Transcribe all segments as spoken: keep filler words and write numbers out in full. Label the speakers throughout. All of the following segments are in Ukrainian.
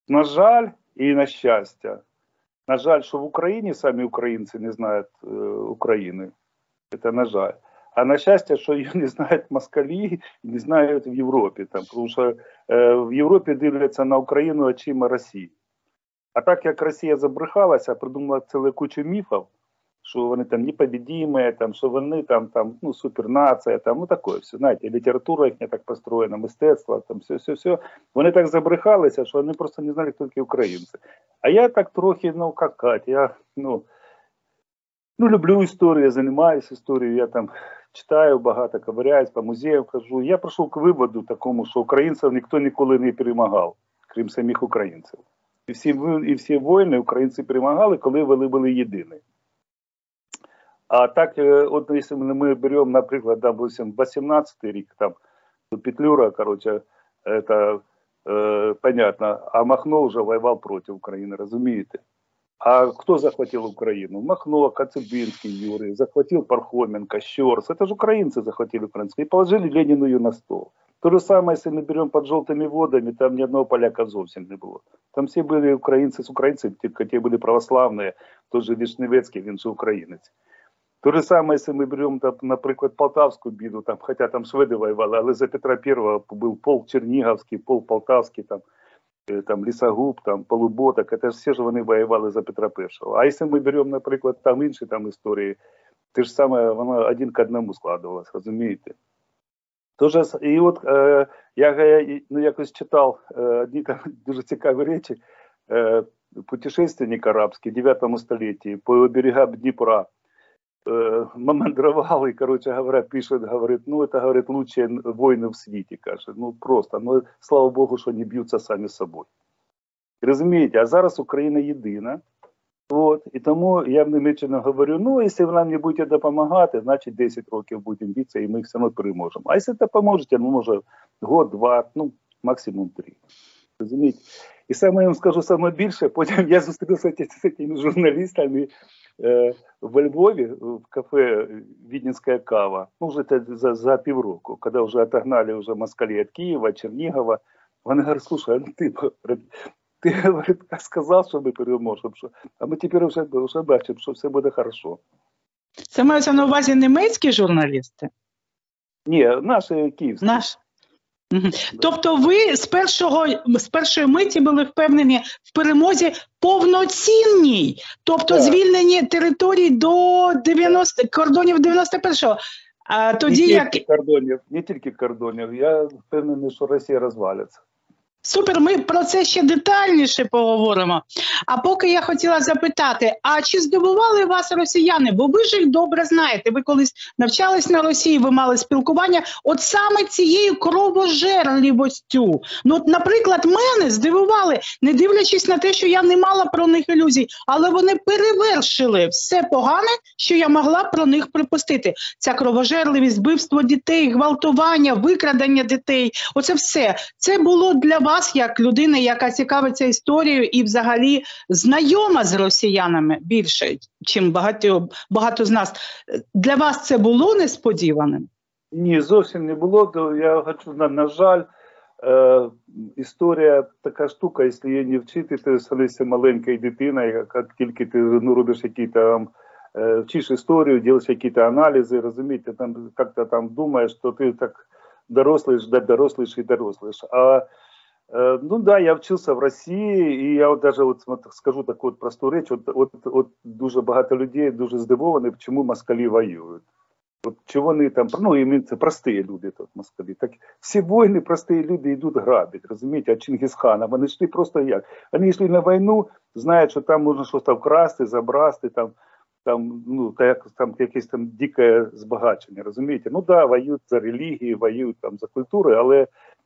Speaker 1: на жаль, і на щастя, на жаль, що в Україні самі українці не знають е, України. Це на жаль. А на щастя, що її не знають москалі і не знають в Європі. Там, тому що е, в Європі дивляться на Україну очима Росії. А так як Росія забрехалася, придумала цілу кучу міфів, що вони там непобедимі, там, що вони там, там, ну, супернація, там, ну таке все. Знаєте, література їхня так построєна, мистецтво, там все-все-все. Вони так забрехалися, що вони просто не знали, хто такі українці. А я так трохи, ну, як Катя, я, ну, ну, люблю історію, займаюся історією, я там читаю багато, ковиряюсь, по музеям хожу. Я прийшов к виводу такому, що українців ніхто ніколи не перемагав, крім самих українців. І всі, і всі війни українці перемагали, коли вони були єдині. А так, от якщо ми беремо, наприклад, допустим, вісімнадцятий рік, там, Петлюра, короче, это э, понятно, а Махно вже воював проти України, розумієте? А хто захватив Україну? Махно, Коцюбинский, Юрий, захватил Пархоменко, Щорс. Это же украинцы захватили Украину и положили Ленину ее на стол. То же самое, если мы берем под желтыми водами, там ни одного поляка зовсім не было. Там все были украинцы с украинцами, только те были православные, тот же Вишневецкий, він же українець. То же самое, если мы берем, там, например, Полтавскую біду, там, хотя там шведи воевали, але за Петра Первого был полк Черниговский, полк Полтавский, там, там Лісагуб, там Полуботок, это все ж вони воювали за Петра Першого. А якщо ми беремо, наприклад, там інші там історії, те ж саме, воно один к одному складувалось, розумієте? Тож, і от е, я ну, якось читав е, одні там дуже цікаві речі, е, путешественник арабський в дев'ятому столітті по берегам Дніпра э, мандровал и, короче говоря, пишет, говорит, ну, это, говорит, лучшие войны в свете, каже, ну, просто, ну, слава Богу, що не б'ються самі з собою. Розумієте, а зараз Україна єдина, от, і тому я в Німеччині говорю, ну, якщо ви нам не будете допомагати, значить десять років будемо битися, і ми все одно переможемо. А якщо допоможете, ну, може, год, два, ну, максимум три. Розумієте? І саме я вам скажу саме більше, потім я зустрівся з цими журналістами э, во Львові в кафе «Віденська кава», ну, вже за, за півроку, коли вже отогнали вже москалі від Києва, Чернігова. Вони говорять, слушай, ну ти, ти говорить, сказав, що ми переможемо, а ми тепер вже, вже бачимо, що все буде хорошо.
Speaker 2: Це мається на увазі німецькі журналісти?
Speaker 1: Ні, наші київські.
Speaker 2: Наш? Угу. Тобто ви з, першого, з першої миті були впевнені в перемозі повноцінній, тобто так. Звільнені території до дев'яносто, кордонів дев'яносто першого. А тоді
Speaker 1: не
Speaker 2: як...
Speaker 1: тільки кордонів, не тільки кордонів, я впевнений, що Росія розвалиться.
Speaker 2: Супер, ми про це ще детальніше поговоримо. А поки я хотіла запитати, а чи здивували вас росіяни? Бо ви ж їх добре знаєте, ви колись навчались на Росії, ви мали спілкування, от саме цією кровожерливостю. Ну, от, наприклад, мене здивували, не дивлячись на те, що я не мала про них ілюзій, але вони перевершили все погане, що я могла про них припустити. Ця кровожерливість, вбивство дітей, гвалтування, викрадення дітей, оце все. Це було для вас вас, як людина, яка цікавиться історією і взагалі знайома з росіянами більше, чим багато, багато з нас, для вас це було несподіваним?
Speaker 1: Ні, зовсім не було. Я хочу, на, на жаль, е, історія така штука, якщо її не вчити, ти залишишся маленькою дитиною, як тільки ти ну, робиш якісь там, е, вчиш історію, робиш якісь аналізи, розумієте, там, як-то там думаєш, що ти так дорослиш, дорослиш і дорослиш. А ну да, я вчився в Росії, і я от даже от, скажу таку от просту річ, от, от, от дуже багато людей дуже здивовані, чому москалі воюють. От чого вони там, ну і це прості люди тут, москалі. Так всі війни прості люди йдуть грабити, розумієте, а Чингисхана, вони йшли просто як? Вони йшли на війну, знають, що там можна щось там вкрасти, забрасти, там, там, ну, так, там якесь там дике збагачення, розумієте? Ну да, воюють за релігії, воюють там за культуру, але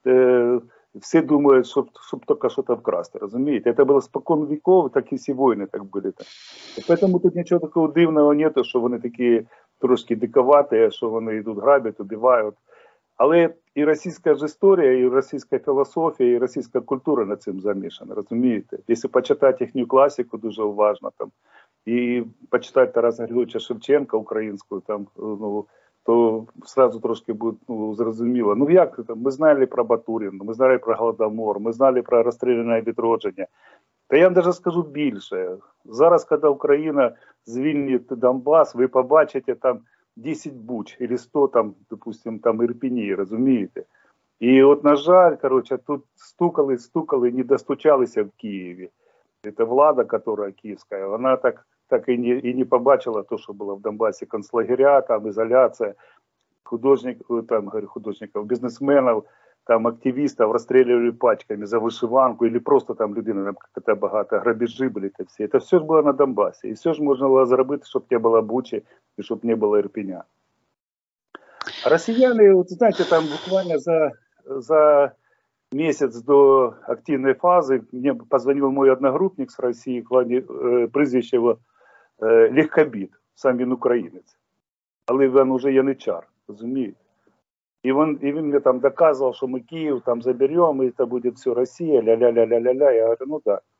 Speaker 1: е, всі думають, щоб, щоб тільки щось вкрасти, розумієте? Це було спокон віков, так і всі війни так були. Так. Тому тут нічого такого дивного нету, що вони такі трошки диковаті, що вони йдуть грабять, убивають. Але і російська ж історія, і російська філософія, і російська культура над цим замішана, розумієте? Якщо почитати їхню класику дуже уважно, там, і почитати Тараса Григоровича Шевченка українську, там, ну, то сразу трошки буде ну, зрозуміло. Ну як це? Ми знали про Батурина, ми знали про Голодомор, ми знали про розстріляне відродження. Та я вам навіть скажу більше. Зараз, коли Україна звільнить Донбас, ви побачите там десять буч, або сто там, допустим, там Ірпені, розумієте? І от, на жаль, короче, тут стукали, стукали, не достучалися в Києві. Це влада, яка київська, вона так, так і, не, і не побачила те, що було в Донбасі, концлагеря, там, ізоляція, художників, там, говорю, художників, бізнесменів, там, активістів розстрілювали пачками за вишиванку, або просто там людина, там, як-то багато, грабежі були, це все. Це все ж було на Донбасі. І все ж можна було зробити, щоб не було Бучі, і щоб не було Ірпеня. А росіяни, от, знаєте, там буквально за, за месяц до активной фазы мне позвонил мой одногруппник с России, э, прізвище его э, Легкобіт, сам він українець. Але він уже яничар, розумієте? І він, і він мені там доказував, що ми Київ там заберемо, і це буде все Росія, ля-ля-ля-ля-ля-ля. Я говорю, ну да.